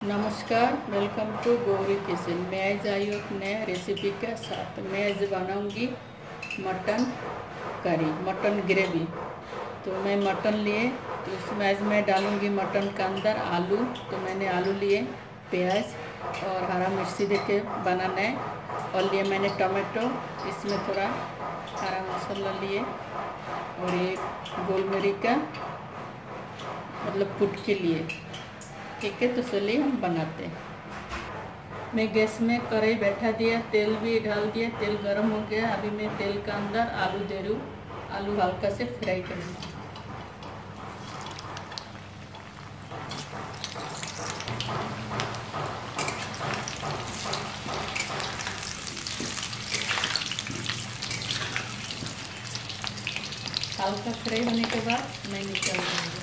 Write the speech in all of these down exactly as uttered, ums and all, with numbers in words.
नमस्कार, welcome to Gauri kitchen. मैं आज आई हूँ एक नए रेसिपी के साथ। मैं आज बनाऊँगी मटन करी, मटन ग्रेवी। तो मैं मटन लिए, तो उसमें आज मैं डालूँगी मटन के अंदर आलू। तो मैंने आलू लिए, प्याज और हरा मिर्ची देके बनाना है, और लिए मैंने टमाटो, इसमें थोड़ा हरा मसाला लिए, और ये गोल मिर्ची का मतलब कुट के लिए। ठीक है, तो चलिए हम बनाते हैं। मैं गैस में कढ़ाई बैठा दिया, तेल भी डाल दिया, तेल गरम हो गया। अभी मैं तेल के अंदर आलू दे रही हूँ, आलू हल्का से फ्राई कर दूँ। हल्का फ्राई होने के बाद मैं निकाल दूँगी।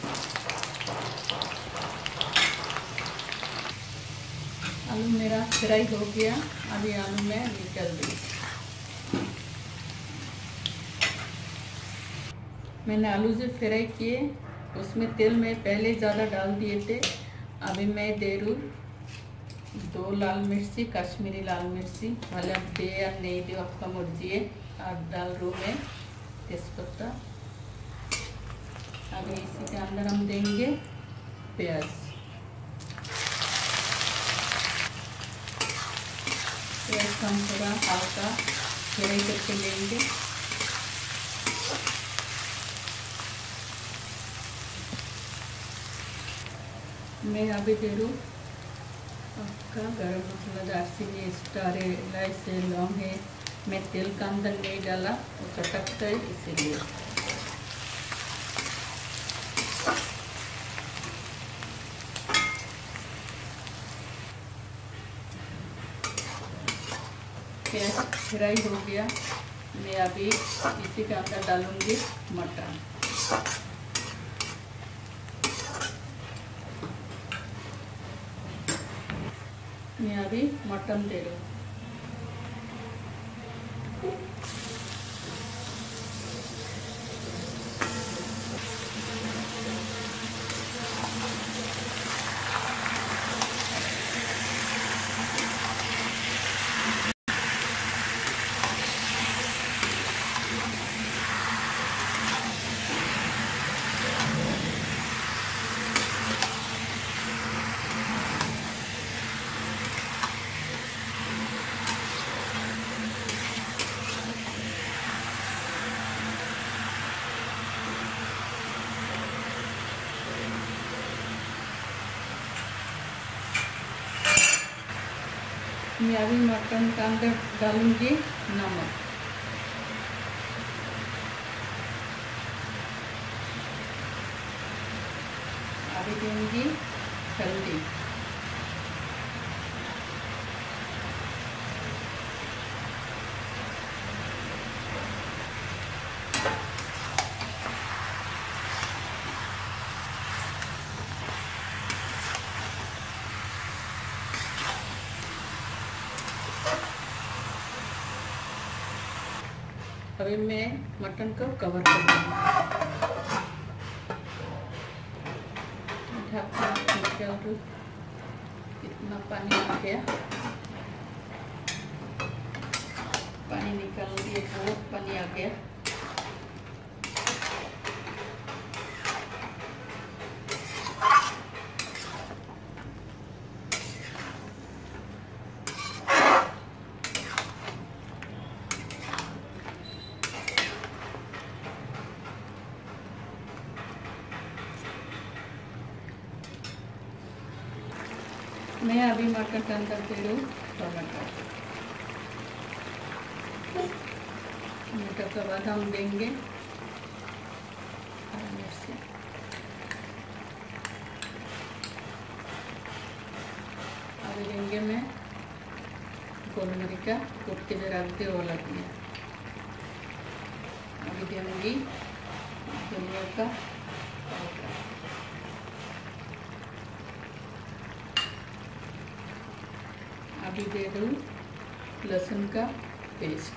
आलू मेरा फ्राई हो गया, अभी आलू मैं निकाल दूँ। मैंने आलू से फ्राई किए, उसमें तेल में पहले ज़्यादा डाल दिए थे। अभी मैं दे दूँ दो लाल मिर्ची, कश्मीरी लाल मिर्ची, भले आप दे या नहीं दे, आपका मर्जी है। और डाल रू मैं तेजपत्ता। अभी इसी के अंदर हम देंगे प्याज। प्याज हम थोड़ा हल्का फ्राई करके लेंगे। मैं अभी दे दूँ आपका गरम मसाला, दालचीनी, स्टार है, इलायची, लौंग है। मैं तेल का अंदर नहीं डाला, वो चटकता है इसीलिए। प्याज फ्राई हो गया, मैं अभी इसी के अंदर डालूंगी मटन। मैं अभी मटन दे रही हूँ। मैं अभी मटन के अंदर डालूंगी नमक। अभी दूंगी हल्दी। अभी मैं मटन को कवर कर दूँगी। ढक्कन निकाल दूँ, कितना पानी आ गया। पानी निकाल दिए, बहुत पानी आ गया। मैं अभी मटन के अंदर दे दूँ टमाटर। टमाटर के बाद हम देंगे हरी मिर्ची। अभी देंगे मैं गोल मिर्च का कुट के जो रख दे वो लग गया। अभी देंगी धनिया का पाउडर। अभी दे दूँ लहसुन का पेस्ट,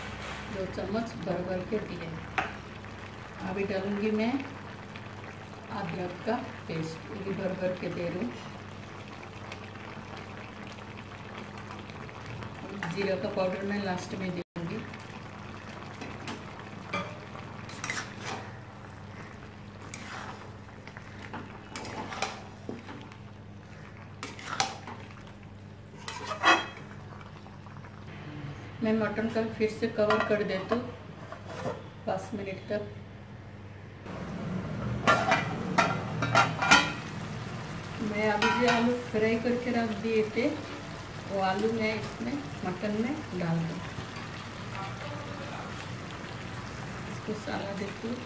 दो चम्मच भर भर के दिए। अभी डालूंगी मैं अदरक का पेस्ट ये भर भर के दे रही हूँ। जीरा का पाउडर मैं लास्ट में दूँगी। मैं मटन का फिर से कवर कर देती हूँ पाँच मिनट तक। मैं अभी जो आलू फ्राई करके रख दिए थे वो आलू मैं इसमें मटन में डाल दूँ। इसको साला देती हूँ।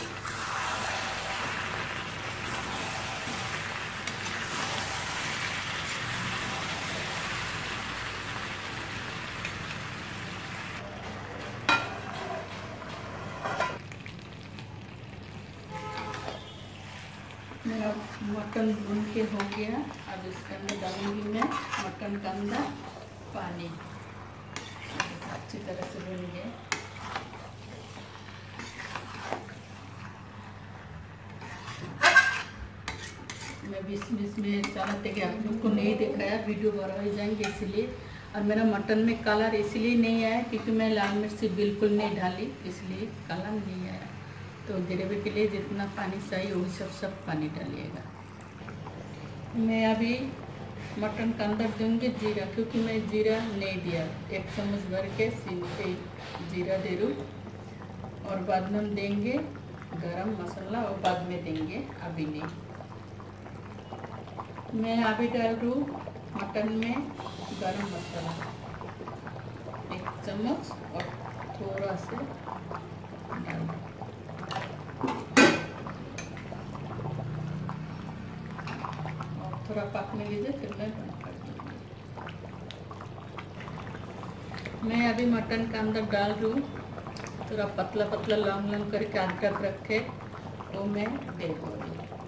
मेरा मटन भून के हो गया। अब इसके अंदर डालूंगी मैं मटन के अंदर पानी। अच्छी तरह से भून गया। मैं बीच बीच में चाहते कि आप लोग को नहीं दिखाया, वीडियो बड़ा हो जाएंगे इसलिए। और मेरा मटन में कलर इसलिए नहीं आया क्योंकि मैं लाल मिर्ची बिल्कुल नहीं डाली, इसलिए कलर नहीं आया। तो ग्रेवी के लिए जितना पानी चाहिए वो सब सब पानी डालिएगा। मैं अभी मटन के अंदर दूँगी जीरा, क्योंकि मैं जीरा नहीं दिया। एक चम्मच भर के सिम पे जीरा दे दूँ और बाद में हम देंगे गरम मसाला और बाद में देंगे, अभी नहीं। मैं अभी डाल दूँ मटन में गरम मसाला एक चम्मच और थोड़ा से डाल दूँ। थोड़ा पकने लीजिए फिर मैं बंद कर दूँगी। मैं अभी मटन के अंदर डाल दूँ थोड़ा पतला पतला लॉन्ग लॉन्ग करके अदरक रखे वो मैं दे दूँगी।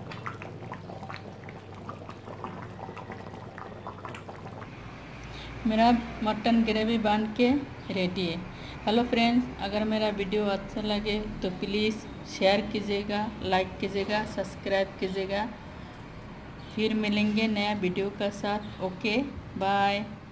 मेरा मटन ग्रेवी बन के रेडी है। हेलो फ्रेंड्स, अगर मेरा वीडियो अच्छा लगे तो प्लीज़ शेयर कीजिएगा, लाइक कीजिएगा, सब्सक्राइब कीजिएगा। फिर मिलेंगे नया वीडियो का साथ। Okay bye.